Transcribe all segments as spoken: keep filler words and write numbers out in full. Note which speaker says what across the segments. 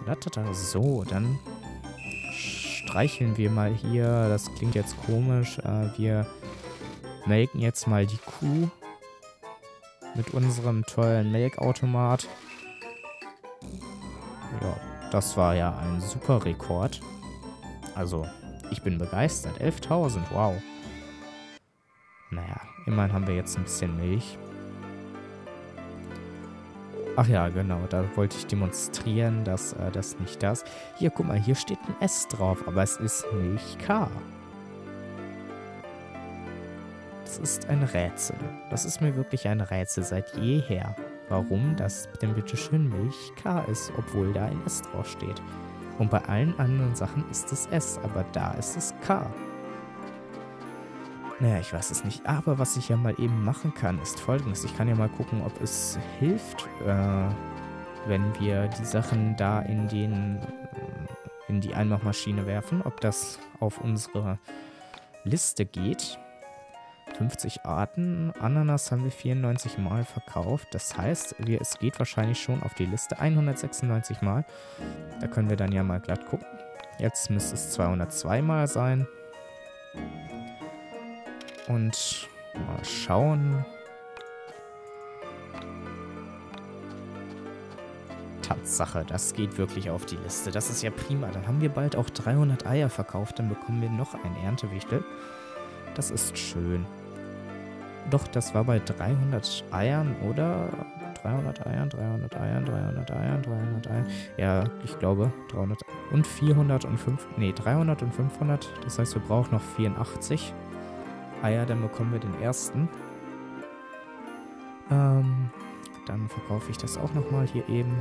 Speaker 1: So, dann streicheln wir mal hier. Das klingt jetzt komisch. Äh, wir melken jetzt mal die Kuh mit unserem tollen Melkautomat. Ja, das war ja ein super Rekord. Also, ich bin begeistert. elftausend, wow. Naja, immerhin haben wir jetzt ein bisschen Milch. Ach ja, genau, da wollte ich demonstrieren, dass äh, das nicht das... Hier, guck mal, hier steht ein S drauf, aber es ist Milch K. Das ist ein Rätsel. Das ist mir wirklich ein Rätsel seit jeher. Warum das denn bitte schön Milch K ist, obwohl da ein S drauf steht. Und bei allen anderen Sachen ist es S, aber da ist es K. Naja, ich weiß es nicht. Aber was ich ja mal eben machen kann, ist Folgendes. Ich kann ja mal gucken, ob es hilft, äh, wenn wir die Sachen da in den in die Einmachmaschine werfen, ob das auf unsere Liste geht. fünfzig Arten. Ananas haben wir vierundneunzig Mal verkauft. Das heißt, wir, es geht wahrscheinlich schon auf die Liste hundertsechsundneunzig Mal. Da können wir dann ja mal glatt gucken. Jetzt müsste es zweihundertzwei Mal sein. Und mal schauen. Tatsache, das geht wirklich auf die Liste. Das ist ja prima. Dann haben wir bald auch dreihundert Eier verkauft. Dann bekommen wir noch ein Erntewichtel. Das ist schön. Doch, das war bei dreihundert Eiern, oder? dreihundert Eiern, dreihundert Eiern, dreihundert Eiern, dreihundert Eiern. Ja, ich glaube, dreihundert und vierhundert und fünf, nee, dreihundert und fünfhundert. Das heißt, wir brauchen noch vierundachtzig Eier, dann bekommen wir den ersten. Ähm, dann verkaufe ich das auch nochmal hier eben.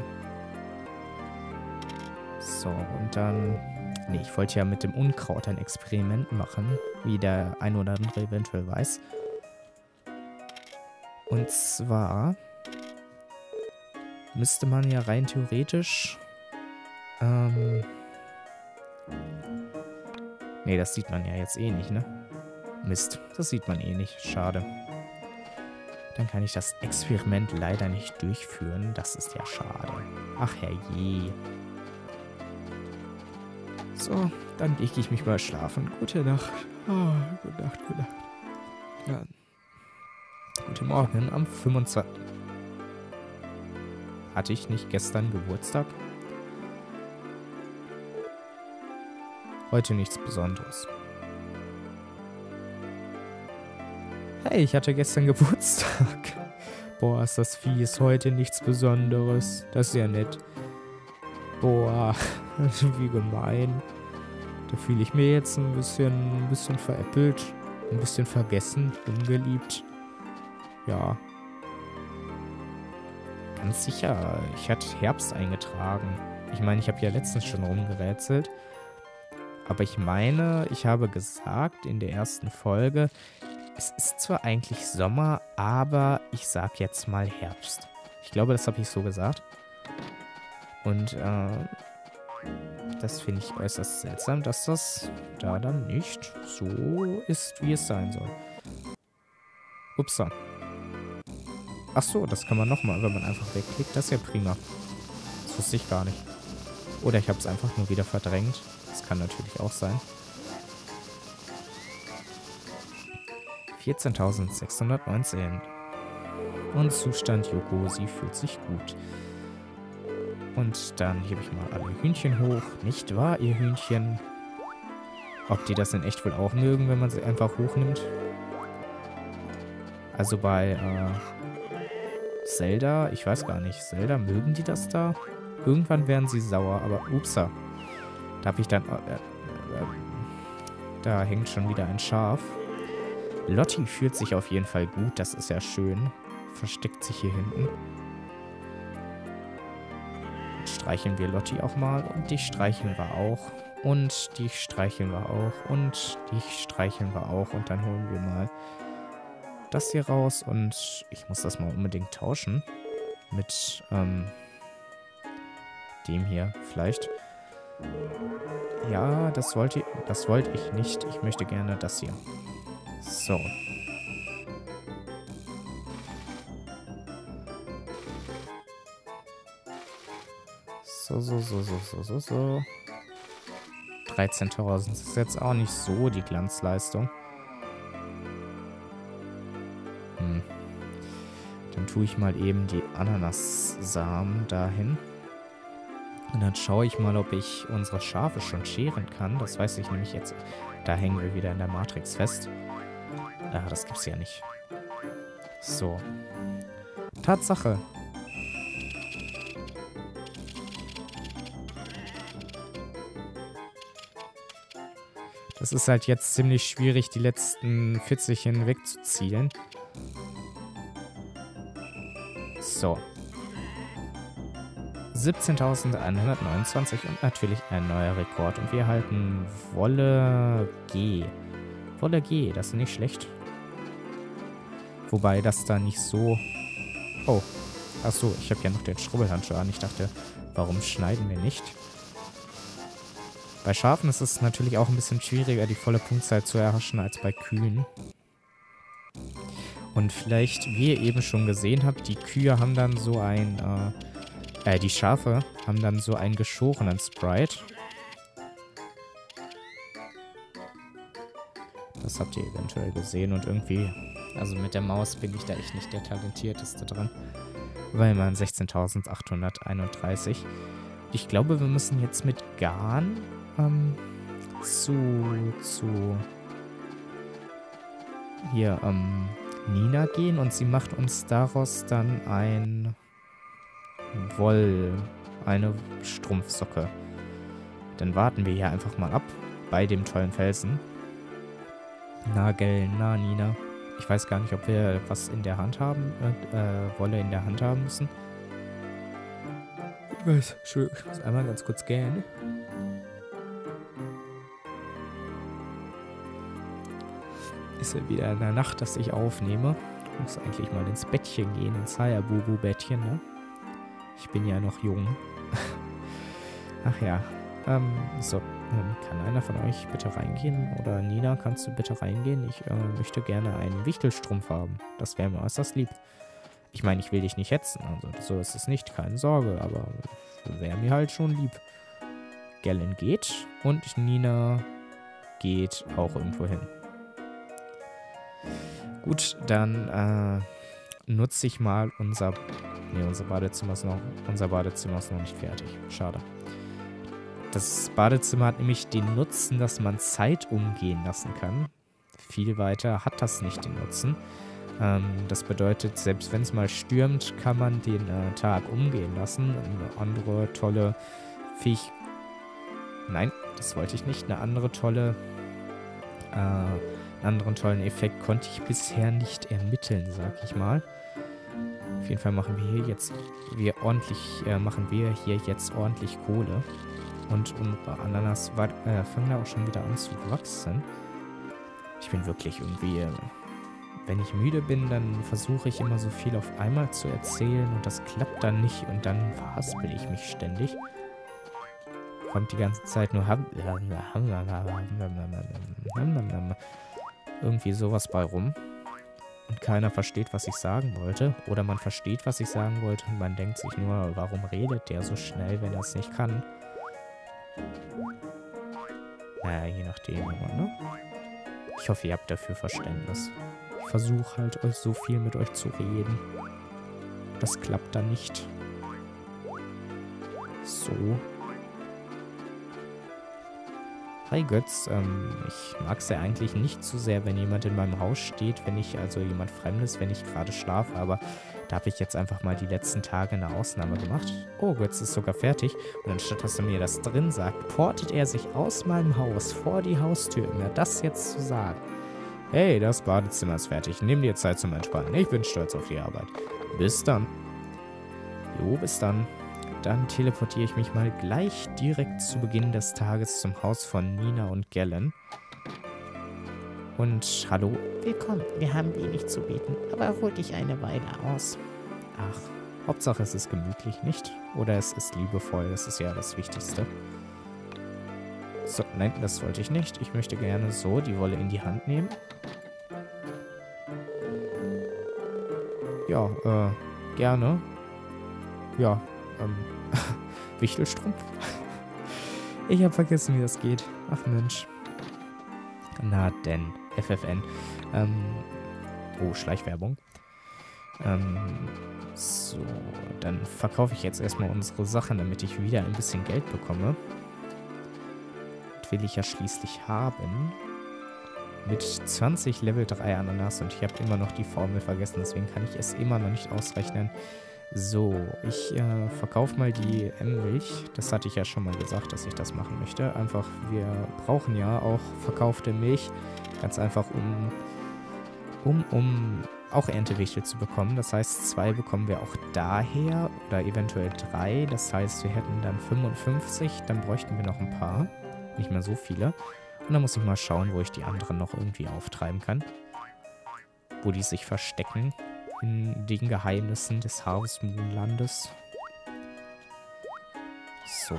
Speaker 1: So, und dann... Nee, ich wollte ja mit dem Unkraut ein Experiment machen, wie der ein oder andere eventuell weiß. Und zwar müsste man ja rein theoretisch... Ähm... Nee, das sieht man ja jetzt eh nicht, ne? Mist, das sieht man eh nicht. Schade. Dann kann ich das Experiment leider nicht durchführen. Das ist ja schade. Ach herrje. So, dann lege ich mich mal schlafen. Gute Nacht. Oh, gute Nacht, gute Nacht. Ja. Guten Morgen am fünfundzwanzigsten Hatte ich nicht gestern Geburtstag? Heute nichts Besonderes. Hey, ich hatte gestern Geburtstag. Boah, ist das fies. Heute nichts Besonderes. Das ist ja nett. Boah, wie gemein. Da fühle ich mir jetzt ein bisschen, ein bisschen veräppelt. Ein bisschen vergessen, ungeliebt. Ja. Ganz sicher, ich hatte Herbst eingetragen. Ich meine, ich habe ja letztens schon rumgerätselt. Aber ich meine, ich habe gesagt in der ersten Folge, es ist zwar eigentlich Sommer, aber ich sag jetzt mal Herbst. Ich glaube, das habe ich so gesagt. Und äh, das finde ich äußerst seltsam, dass das da dann nicht so ist, wie es sein soll. Upsa. Ach so, das kann man nochmal, wenn man einfach wegklickt. Das ist ja prima. Das wusste ich gar nicht. Oder ich habe es einfach nur wieder verdrängt. Das kann natürlich auch sein. vierzehntausendsechshundertneunzehn. Und Zustand Yoko, sie fühlt sich gut. Und dann hebe ich mal alle Hühnchen hoch. Nicht wahr, ihr Hühnchen? Ob die das in echt wohl auch mögen, wenn man sie einfach hochnimmt? Also bei äh, Zelda, ich weiß gar nicht. Zelda, mögen die das da? Irgendwann werden sie sauer, aber upsa. Da habe ich dann... Äh, äh, da hängt schon wieder ein Schaf. Lotti fühlt sich auf jeden Fall gut, das ist ja schön. Versteckt sich hier hinten. Jetzt streicheln wir Lotti auch mal. Und dich streicheln wir auch. Und dich streicheln wir auch. Und dich streicheln wir auch. Und dann holen wir mal das hier raus. Und ich muss das mal unbedingt tauschen. Mit ähm, dem hier vielleicht. Ja, das wollte, das wollte ich nicht. Ich möchte gerne das hier. So. So, so, so, so, so, so, so. dreizehntausend ist jetzt auch nicht so die Glanzleistung. Hm. Dann tue ich mal eben die Ananassamen dahin. Und dann schaue ich mal, ob ich unsere Schafe schon scheren kann. Das weiß ich nämlich jetzt. Da hängen wir wieder in der Matrix fest. Ah, das gibt's ja nicht. So. Tatsache. Das ist halt jetzt ziemlich schwierig, die letzten vierzig hinwegzuzielen. So. siebzehntausendeinhundertneunundzwanzig und natürlich ein neuer Rekord. Und wir erhalten Wolle G. Wolle G, das ist nicht schlecht. Wobei das da nicht so... Oh, achso, ich habe ja noch den Schrubbelhandschuh an. Ich dachte, warum schneiden wir nicht? Bei Schafen ist es natürlich auch ein bisschen schwieriger, die volle Punktzahl zu erhaschen, als bei Kühen. Und vielleicht, wie ihr eben schon gesehen habt, die Kühe haben dann so ein... Äh, äh, die Schafe haben dann so einen geschorenen Sprite. Das habt ihr eventuell gesehen und irgendwie... Also mit der Maus bin ich da echt nicht der Talentierteste dran. Weil man sechzehntausendachthunderteinunddreißig. Ich glaube, wir müssen jetzt mit Garn ähm, zu, zu hier ähm, Nina gehen und sie macht uns daraus dann ein Woll, eine Strumpfsocke. Dann warten wir hier einfach mal ab bei dem tollen Felsen. Na, gell, na, Nina. Ich weiß gar nicht, ob wir was in der Hand haben, äh, äh, Wolle in der Hand haben müssen. Ich weiß, Entschuldigung, ich muss einmal ganz kurz gähnen. Ist ja wieder in der Nacht, dass ich aufnehme. Ich muss eigentlich mal ins Bettchen gehen, ins Hayabubu-Bettchen, ne? Ich bin ja noch jung. Ach ja. Ähm, so. Ähm, kann einer von euch bitte reingehen? Oder Nina, kannst du bitte reingehen? Ich äh, möchte gerne einen Wichtelstrumpf haben. Das wäre mir äußerst lieb. Ich meine, ich will dich nicht hetzen. Also so ist es nicht, keine Sorge. Aber wäre mir halt schon lieb. Gellen geht. Und Nina geht auch irgendwo hin. Gut, dann äh, nutze ich mal unser... Ne, unser Badezimmer ist noch... Unser Badezimmer ist noch nicht fertig. Schade. Das Badezimmer hat nämlich den Nutzen, dass man Zeit umgehen lassen kann. Viel weiter hat das nicht den Nutzen. Ähm, das bedeutet, selbst wenn es mal stürmt, kann man den äh, Tag umgehen lassen. Eine andere tolle Fähig... Nein, das wollte ich nicht. Eine andere tolle... Äh, einen anderen tollen Effekt konnte ich bisher nicht ermitteln, sag ich mal. Auf jeden Fall machen wir hier jetzt... Wir ordentlich... Äh, machen wir hier jetzt ordentlich Kohle. Und unsere Ananas äh, fangen da auch schon wieder an zu wachsen. Ich bin wirklich irgendwie... Äh, wenn ich müde bin, dann versuche ich immer so viel auf einmal zu erzählen und das klappt dann nicht und dann verhaspel ich mich ständig. Kommt die ganze Zeit nur... irgendwie sowas bei rum. Und keiner versteht, was ich sagen wollte. Oder man versteht, was ich sagen wollte und man denkt sich nur, warum redet der so schnell, wenn er es nicht kann? Naja, je nachdem, ne? Ich hoffe, ihr habt dafür Verständnis. Ich versuche halt, euch so viel mit euch zu reden. Das klappt dann nicht. So. Hi Götz, ähm, ich mag es ja eigentlich nicht so sehr, wenn jemand in meinem Haus steht, wenn ich, also jemand Fremdes, wenn ich gerade schlafe, aber da habe ich jetzt einfach mal die letzten Tage eine Ausnahme gemacht. Oh, Götz ist sogar fertig und anstatt, dass er mir das drin sagt, portet er sich aus meinem Haus vor die Haustür, um mir das jetzt zu sagen. Hey, das Badezimmer ist fertig, nimm dir Zeit zum Entspannen, ich bin stolz auf die Arbeit. Bis dann. Jo, bis dann. Dann teleportiere ich mich mal gleich direkt zu Beginn des Tages zum Haus von Nina und Gellen. Und hallo.
Speaker 2: Willkommen, wir haben wenig zu bieten, aber ruh dich eine Weile aus.
Speaker 1: Ach, Hauptsache es ist gemütlich, nicht? Oder es ist liebevoll, das ist ja das Wichtigste. So, nein, das wollte ich nicht. Ich möchte gerne so die Wolle in die Hand nehmen. Ja, äh, gerne. Ja, ähm, Wichtelstrumpf? Ich habe vergessen, wie das geht. Ach Mensch. Na denn, F F N. Ähm, oh, Schleichwerbung. Ähm, so, dann verkaufe ich jetzt erstmal unsere Sachen, damit ich wieder ein bisschen Geld bekomme. Das will ich ja schließlich haben. Mit zwanzig Level drei Ananas und ich habe immer noch die Formel vergessen, deswegen kann ich es immer noch nicht ausrechnen. So, ich äh, verkaufe mal die M-Milch. Das hatte ich ja schon mal gesagt, dass ich das machen möchte. Einfach, wir brauchen ja auch verkaufte Milch. Ganz einfach, um, um, um auch Erntewichtel zu bekommen. Das heißt, zwei bekommen wir auch daher oder eventuell drei. Das heißt, wir hätten dann fünfundfünfzig. Dann bräuchten wir noch ein paar. Nicht mehr so viele. Und dann muss ich mal schauen, wo ich die anderen noch irgendwie auftreiben kann. Wo die sich verstecken. In den Geheimnissen des Harvest Moon Landes. So.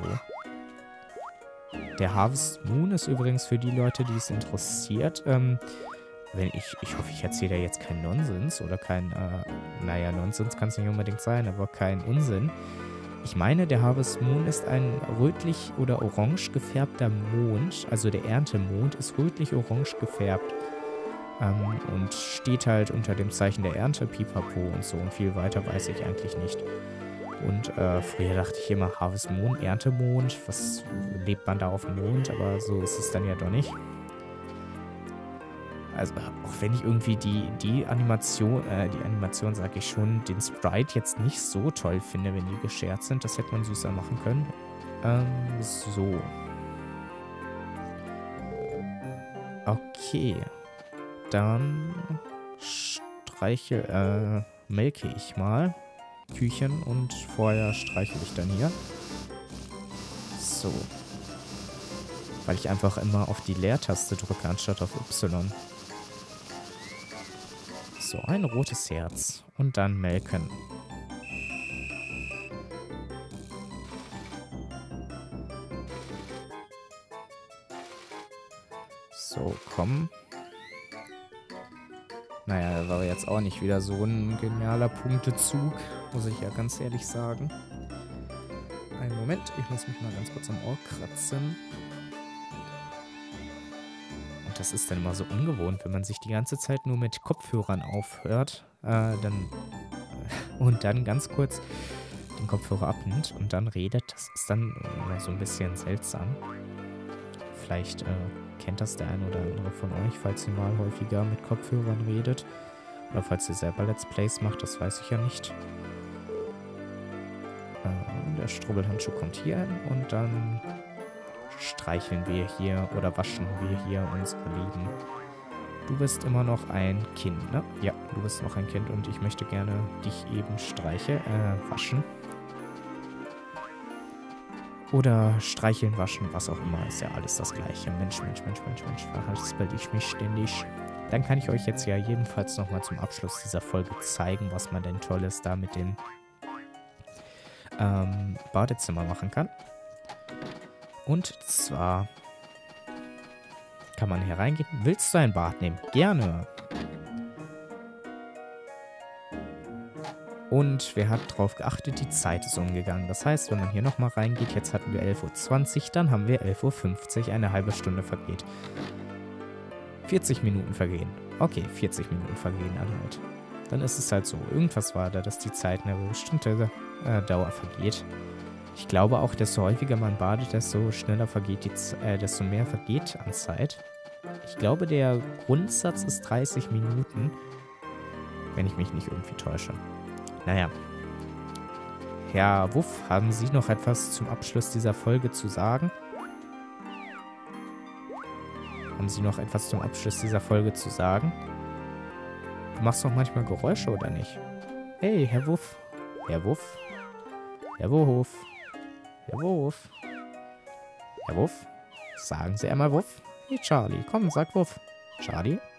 Speaker 1: Der Harvest Moon ist übrigens für die Leute, die es interessiert. Ähm, wenn ich, ich hoffe, ich erzähle ja jetzt keinen Nonsens oder kein, äh, naja, Nonsens kann es nicht unbedingt sein, aber kein Unsinn. Ich meine, der Harvest Moon ist ein rötlich oder orange gefärbter Mond. Also der Erntemond ist rötlich-orange gefärbt. Ähm, und steht halt unter dem Zeichen der Ernte, Pipapo und so. Und viel weiter weiß ich eigentlich nicht. Und äh, früher dachte ich immer, Harvest Moon, Erntemond. Was lebt man da auf dem Mond? Aber so ist es dann ja doch nicht. Also, auch wenn ich irgendwie die, die Animation, äh, die Animation, sag ich schon, den Sprite jetzt nicht so toll finde, wenn die geschert sind. Das hätte man süßer machen können. Ähm, so. Okay. Dann streiche, äh, melke ich mal Küchen und vorher streichel ich dann hier. So. Weil ich einfach immer auf die Leertaste drücke, anstatt auf Y. So, ein rotes Herz. Und dann melken. So, komm. Naja, das war jetzt auch nicht wieder so ein genialer Punktezug, muss ich ja ganz ehrlich sagen. Einen Moment, ich muss mich mal ganz kurz am Ohr kratzen. Und das ist dann immer so ungewohnt, wenn man sich die ganze Zeit nur mit Kopfhörern aufhört, äh, dann und dann ganz kurz den Kopfhörer abnimmt und dann redet. Das ist dann immer so ein bisschen seltsam. Vielleicht, äh, kennt das der eine oder andere von euch, falls ihr mal häufiger mit Kopfhörern redet. Oder falls ihr selber Let's Plays macht, das weiß ich ja nicht. Äh, der Strubbelhandschuh kommt hier hin und dann streicheln wir hier oder waschen wir hier unsere Lieben. Du bist immer noch ein Kind, ne? Ja, du bist noch ein Kind und ich möchte gerne dich eben streiche, äh, waschen. Oder streicheln, waschen, was auch immer, ist ja alles das Gleiche. Mensch, Mensch, Mensch, Mensch, Mensch, verhaspel ich mich ständig. Dann kann ich euch jetzt ja jedenfalls nochmal zum Abschluss dieser Folge zeigen, was man denn Tolles da mit dem ähm, Badezimmer machen kann. Und zwar kann man hier reingehen. Willst du ein Bad nehmen? Gerne. Und wer hat darauf geachtet, die Zeit ist umgegangen. Das heißt, wenn man hier nochmal reingeht, jetzt hatten wir elf Uhr zwanzig, dann haben wir elf Uhr fünfzig, eine halbe Stunde vergeht. vierzig Minuten vergehen. Okay, vierzig Minuten vergehen dann halt. Dann ist es halt so, irgendwas war da, dass die Zeit eine bestimmte äh, Dauer vergeht. Ich glaube auch, desto häufiger man badet, desto schneller vergeht die Z äh, desto mehr vergeht an Zeit. Ich glaube, der Grundsatz ist dreißig Minuten, wenn ich mich nicht irgendwie täusche. Naja. Herr Wuff, haben Sie noch etwas zum Abschluss dieser Folge zu sagen? Haben Sie noch etwas zum Abschluss dieser Folge zu sagen? Du machst doch manchmal Geräusche, oder nicht? Hey, Herr Wuff. Herr Wuff. Herr Wuff. Herr Wuff. Herr Wuff. Sagen Sie einmal Wuff. Hey, Charlie. Komm, sag Wuff. Charlie.